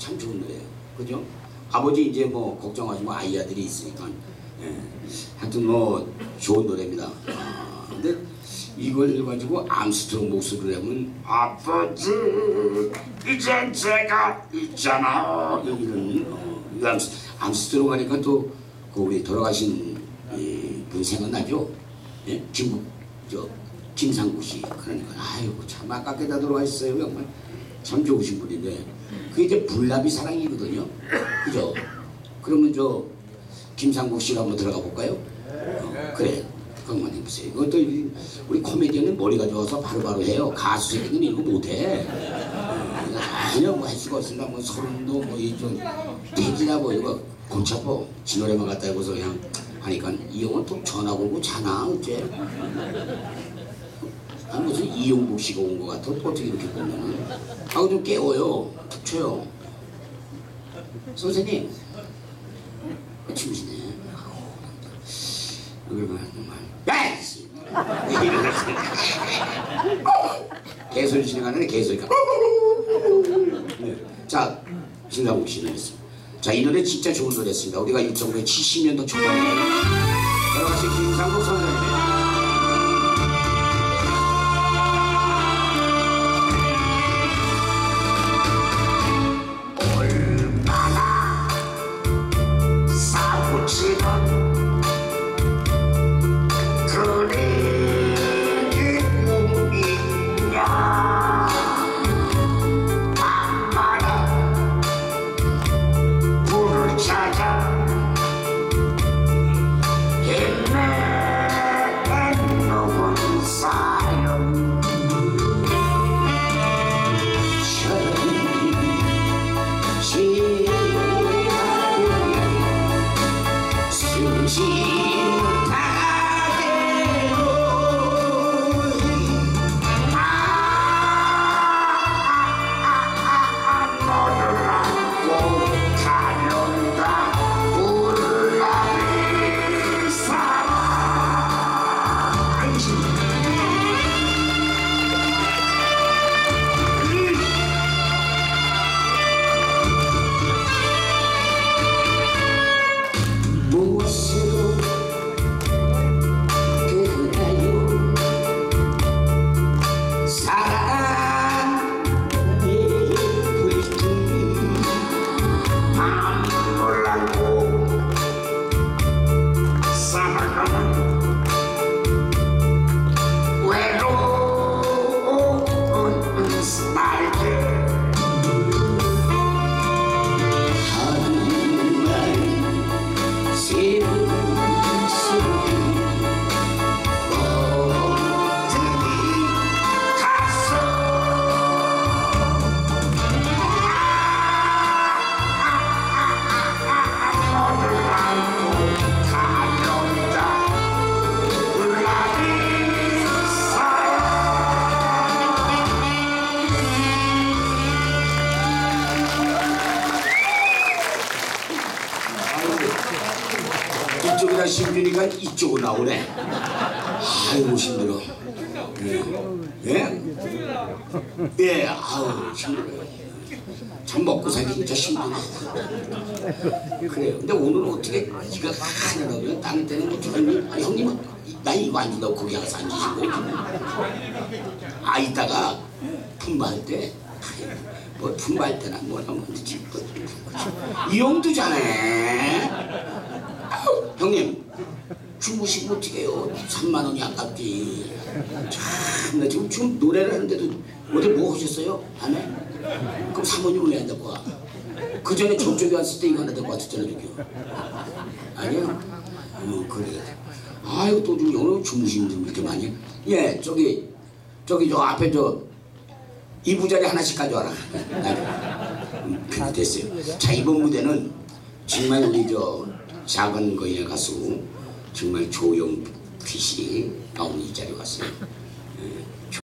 참 좋은 노래예요. 그죠? 아버지 이제 뭐 걱정하지 마, 아이 아들이 있으니까. 예. 하여튼 뭐 좋은 노래입니다. 근데 이걸 가지고 암스트롱 목소리를 하면 아버지 이젠 제가 있잖아 이런 암스트롱 하니까 또 그 우리 돌아가신 분 생각나죠? 예? 김상국 씨. 그러니까 아이고 참 아깝게다 돌아가셨어요. 정말 참 좋으신 분인데 그게 이제 불나비 사랑이거든요. 그죠? 그러면 저 김상국 씨가 한번 들어가 볼까요? 그래. 그것만 해보세요. 이것도 우리 코미디언은 머리가 좋아서 바로바로 해요. 가수 새끼는 이거 못해. 전혀 뭐 할 수가 없습니다. 뭐 소름도 뭐이좀 대기나 뭐 이거 골차고 지 노래만 갖다 해보서 그냥 하니까 이 형은 또 전화 걸고 자나 어째? 아 무슨 이용복 씨가 온 것 같아. 어떻게 이렇게 보면은 하고 좀 깨워요. 툭 쳐요. 선생님 주무시네. 그러면 정말 야이씨 개소리 진행하는 개소리가. 네. 자 김상국 씨 노래였습니다. 자 이 노래 진짜 좋은 노래였습니다. 우리가 1970년도 초반에 돌아가신 김상국 선생님. 이쪽이라 심준이가 이쪽으로 나오네. 아이고 힘들어. 예? 예, 아우 힘들어. 참 먹고 살기 진짜 힘들어. 그래요. 근데 오늘은 어떻게 네가 하나라도 다른 때는 뭐 저런 형님은 나 이거 안 준다고 거기 가서 앉으시고 이따가 품바할 때 뭐 품바할 때나 뭐라 뭐지 이 형도잖아. 형님 주무시면 어떻게 해요? 3만 원이 아깝지. 참, 나 지금 노래를 하는데도 어디 뭐 하셨어요? 안 해? 그럼 사모님을 내야 될 거야. 그 전에 저쪽에 왔을 때 이거 하나 될 거 같았잖아, 저기요. 아니야? 그래. 아이고, 또 좀 오늘 주무시는 분 이렇게 많이. 예, 저기 저 앞에 이 부자리 하나씩 가져와라. 됐어요. 자, 이번 무대는 정말 우리 작은 거인의 가수 정말 조용필 씨 나오는 이 자리에 왔어요.